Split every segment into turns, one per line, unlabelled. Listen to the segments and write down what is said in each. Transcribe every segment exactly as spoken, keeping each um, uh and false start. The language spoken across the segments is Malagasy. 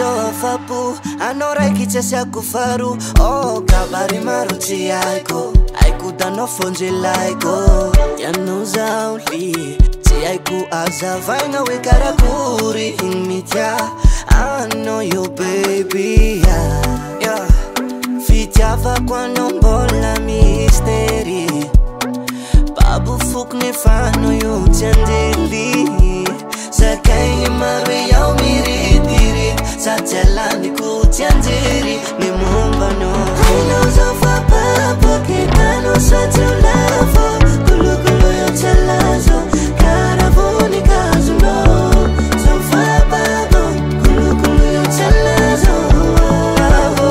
zao afapo, anao raiky tsy asiako faro. Oh, kabary maro tsy haiko, haiko danao fonjelaiko. Ianao zaho li, tsy haiko azavaina hoe karakory igny mitya. I know you baby, yeah, yeah. Fitiavako anao mbola misteri, babo fokony fano io tsy andely. Sakay maro iaho miridiri, sady alaniko tsy anjery ny mombanao. Hainao zao fa baboky tanao sady ho lavo, kolokolo io tsy alazo kara vonikazonao. Zao fa babo, kolokolo io tsy alazo. Babo,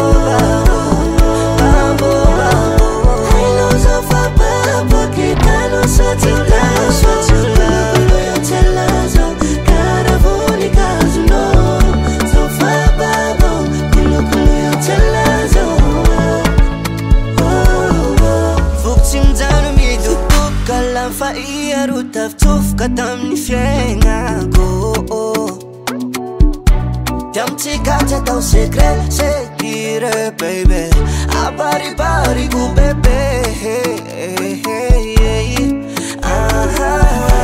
babo, babo. Hainao zao fa baboky tanao sady ho lavo, kolokolo io tsy alazo kara vonikazonao. Zao fa babo, kolokolo io tsy alazo. Vokotsy mijano midoboka lafa iaro tafitsofoka tamin'ny fiaignako. Tiamitsikatsy atao secret, secret baby, abaribariko bebe. Ah, ah, ah.